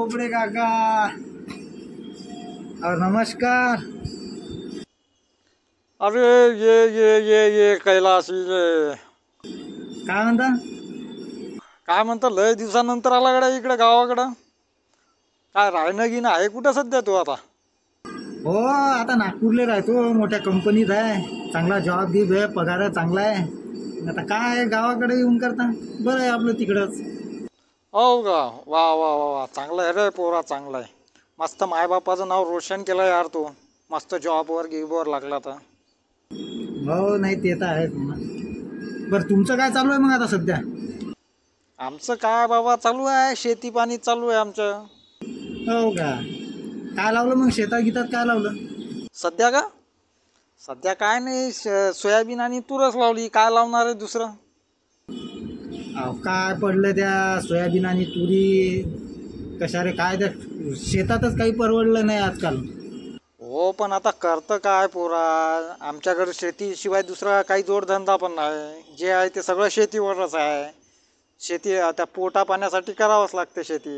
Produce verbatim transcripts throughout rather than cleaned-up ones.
बोबडे काका और नमस्कार। अरे ये ये ये ये कैलासी ये काय म्हणता? काय म्हणतो लय दिवसानंतर आला गड्या इकडे गावाकडं. काय राहणं गिणं आहे कुठं सध्या तू आता? हो आता नागपूरला राहतो, मोठ्या कंपनीत आहे, चांगला जॉब गिब आहे, पगार चांगला आहे। आता काय गावाकडे येऊन करता, बरं आहे आपलं तिकडंच। हो का? वा वा वा वा, चांगलं आहे रे पोरा, चांगलं आहे। मस्त मायबापाचं नाव रोशन केलं यार तू, मस्त जॉबवर गिबवर लागला तर। हो नाही ते तर आहेच म्हणा। बरं तुमचं काय चालू आहे मग आता सध्या? आमचं काय बाबा चालू आहे, शेती पाणी चालू आहे आमचं। हो का? काय लावलं मग शेतात गीतात, काय लावलं? सध्या का? सध्या काय नाही, श- सोयाबीन आणि तूरच लावली, काय लावणार आहे दुसरं? अहो काय पडलं त्या सोयाबीन आणि तुरी, कशा रे काय त्या शेतातच काही परवडलं नाही आजकाल। हो पण आता करतं काय पोरा, आमच्याकडे शेतीशिवाय दुसरा काही जोडधंदा पण नाही, जे आहे ते सगळं शेतीवरच आहे। शेती त्या पोटा पाण्यासाठी करावंच लागते शेती।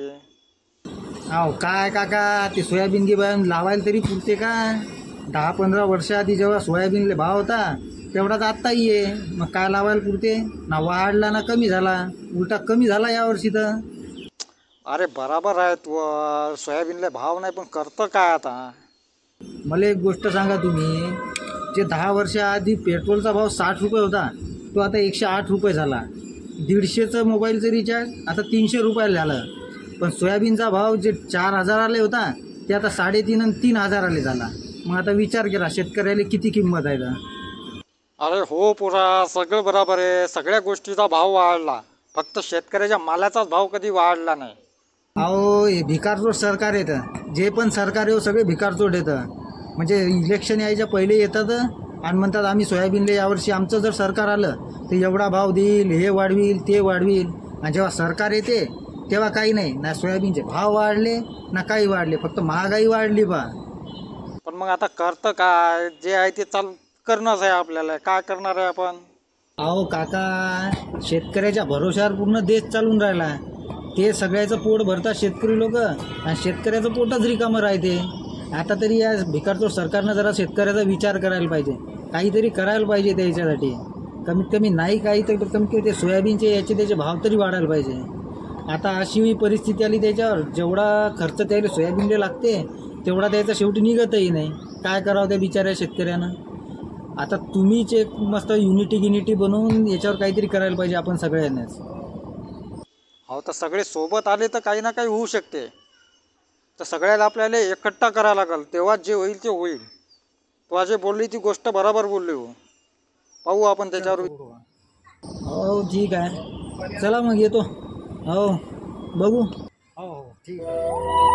अहो काय काका, ते सोयाबीन गिबीन लावायला तरी पुरते का? दहा पंधरा वर्ष आधी जेव्हा सोयाबीनले भाव होता तेवढाच आत्ताही आहे, मग काय लावायला पुरते ना? वाढला ना कमी झाला, उलटा कमी झाला यावर्षी तर। अरे बराबर आहे तू, सोयाबीनला भाव नाही पण करतं काय आता? मला एक गोष्ट सांगा तुम्ही, जे दहा वर्ष आधी पेट्रोलचा भाव साठ रुपये होता तो आता एकशे आठ रुपये झाला। दीडशेचं मोबाईलचं रिचार्ज आता तीनशे रुपयाला झालं। पण सोयाबीनचा भाव जे चार हजाराले होता ते आता साडेतीन आणि तीन हजाराले झाला। मग आता विचार केला शेतकऱ्याला किती किंमत आहे का? अरे हो पोरा, सगळं बराबर आहे, सगळ्या गोष्टीचा भाव वाढला, फक्त शेतकऱ्याच्या मालाचाच भाव कधी वाढला नाही। अहो हे भिकारचोट सरकार येतं, जे पण सरकार येऊ सगळे भिकारचोट येतं। म्हणजे इलेक्शन यायच्या पहिले येतात आणि म्हणतात आम्ही सोयाबीनले यावर्षी आमचं जर सरकार आलं तर एवढा भाव देईल, हे वाढवील ते वाढवील, आणि जेव्हा सरकार येते तेव्हा काही नाही, ना सोयाबीनचे भाव वाढले ना काही वाढले, फक्त महागाई वाढली बा। पण मग आता करतं काय, जे आहे ते चालू करणंच आहे आपल्याला, काय करणार आहे आपण? अहो काका, शेतकऱ्याच्या भरोश्यावर पूर्ण देश चालून राहिला, ते सगळ्याचं पोट भरतात शेतकरी लोक आणि शेतकऱ्याचं पोटच रिकामं राहते। आता तरी या भिकारचोट सरकारनं जरा शेतकऱ्याचा विचार करायला पाहिजे, काहीतरी करायला पाहिजे त्याच्यासाठी। कमीत कमी नाही काही तर कमीत कमी ते सोयाबीनचे याचे त्याचे भाव तरी वाढायला पाहिजे। आता अशी परिस्थिती आली त्याच्यावर, जेवढा खर्च त्याला सोयाबीनला लागते तेवढा त्याचा शेवटी निघतही नाही, काय करावं त्या बिचाऱ्या शेतकऱ्यानं? आता तुम्हीच एक मस्त युनिटी गिनिटी बनवून याच्यावर काहीतरी करायला पाहिजे आपण सगळ्यांनाच। हो तर सगळे सोबत आले तर काही ना काही होऊ शकते, तर सगळ्याला आपल्याला एकट्ठा करायला लागेल, तेव्हाच जे होईल ते होईल। तू जे बोलली ती गोष्ट बरोबर बोलली हो, पाहू आपण त्याच्यावर। हो ठीक आहे, चला मग येतो। हो बघू। हो हो ठीक आहे।